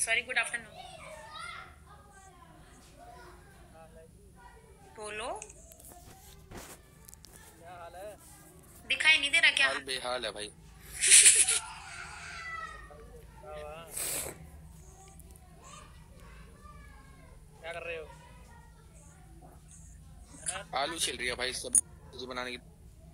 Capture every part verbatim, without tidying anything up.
Sorry, good afternoon. बोलो, क्या हाल है? दिखाई नहीं दे रहा क्या? हाल बेहाल है भाई। क्या कर रहे हो? आलू छिल रही है भाई, सब्जी बनाने की।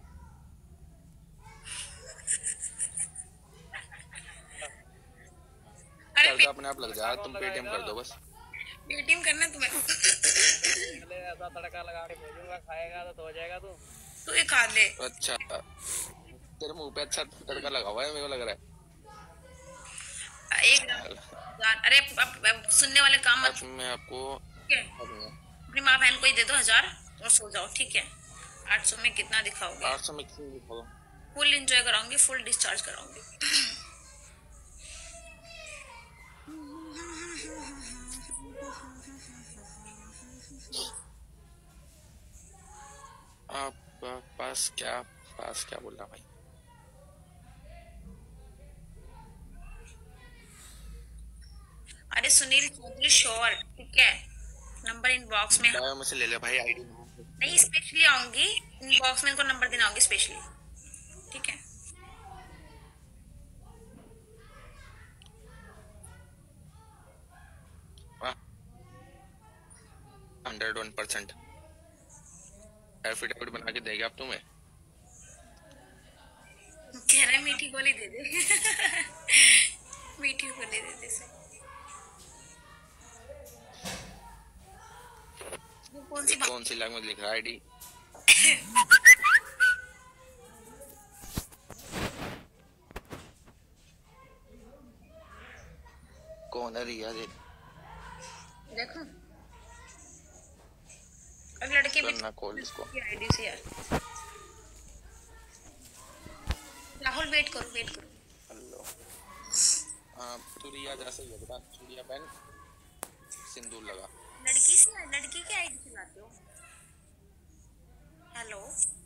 अरे तड़का अपने आप लग जाए, तुम पेटीएम कर दो बस। पेटीएम करना तुम्हें। पहले ऐसा तड़का लगा के भेजूंगा, खाएगा तो हो जाएगा तू। तू ये खा ले। अच्छा, तेरे मुंह पे अच्छा तड़का लगा हुआ है, मेरे को लग रहा एक हजार, अरे अब, अब सुनने वाले काम है। मत। आज मैं आपको ठीक है, अपनी माँ बहन को ही दे दो हजार और सो जाओ, ठीक है। आठ सौ में कितना दिखाओगे? आठ सौ में कितनी दिखाओ? फुल एंजॉय कराऊंगी, फुल डिस्चार्ज कराऊंगी। आप पास क्या पास क्या बोल रहा भाई? अरे सुनील चौधरी श्योर, ठीक है। नंबर इनबॉक्स में। बायो में से ले ले भाई आईडी। नहीं, स्पेशली आऊंगी इनबॉक्स में, इनको नंबर देना आऊंगी स्पेशली, ठीक है। हंड्रेड वन परसेंट एफिडेविट बना के देंगे आप तुम्हें। कह रहा है मीठी गोली दे दे। मीठी गोली दे दे से। वो कौन सी कौन सी लैंग्वेज लिख रहा है आईडी? कौन है रिया? देखो, अब लड़के भी ना कॉल इसको आईडी से यार। राहुल वेट करो, वेट करो। हेलो, हाँ तू रिया जैसे ही है बेटा, चूड़िया पहन, सिंदूर लगा। लड़की से लड़की की आईडी चलाते हो? हेलो।